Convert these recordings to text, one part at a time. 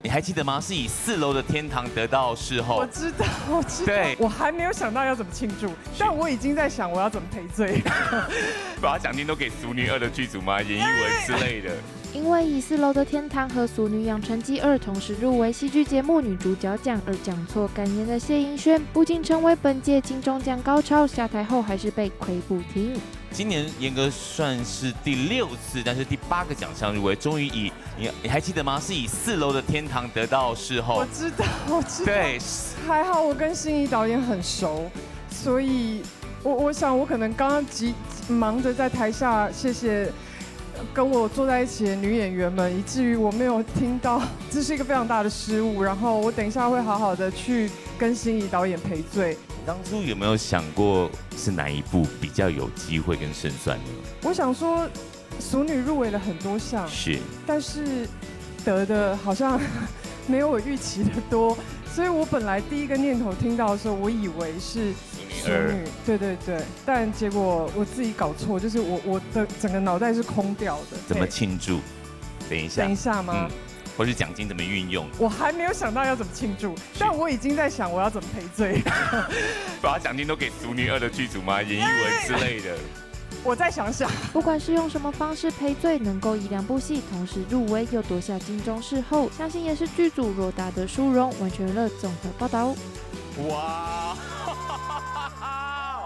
你还记得吗？是以4楼的天堂得到视后。 我知道，我知道。 对， 我还没有想到要怎么庆祝，但我已经在想我要怎么赔罪。 把奖金都给《俗女2》的剧组吗？演艺文之类的。 因为以4楼的天堂和《俗女养成记2》同时入围戏剧节目女主角奖而讲错感言的谢盈萱，不仅成为本届金钟奖高潮，下台后还是被亏不停。 今年严格算是第6次，但是第8个奖项入围，终于以你还记得吗？是以4楼的天堂得到视后。 我知道，我知道。 对， 还好我跟心仪导演很熟，所以我想我可能刚刚忙着在台下谢谢跟我坐在一起的女演员们，以至于我没有听到，这是一个非常大的失误。然后我等一下会好好的去跟心仪导演赔罪。 当初有没有想过是哪一部比较有机会跟胜算呢？ 我想说，俗女入围了很多项， 是， 但是得的好像没有我预期的多，所以我本来第一个念头听到的时候，我以为是俗女，对对对，但结果我自己搞错，就是我的整个脑袋是空掉的。 怎么庆祝？等一下， 等一下吗？ 或是奖金怎么运用？ 我还没有想到要怎么庆祝，但我已经在想我要怎么赔罪。 把奖金都给《俗女2》的剧组吗？演艺文之类的。 我再想想。 不管是用什么方式赔罪，能够以2部戏同时入围又夺下金钟视后，相信也是剧组偌大的殊荣。完全娱乐综合报道。 哇！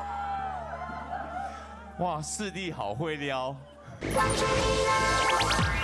哇，视帝好会撩。关注你了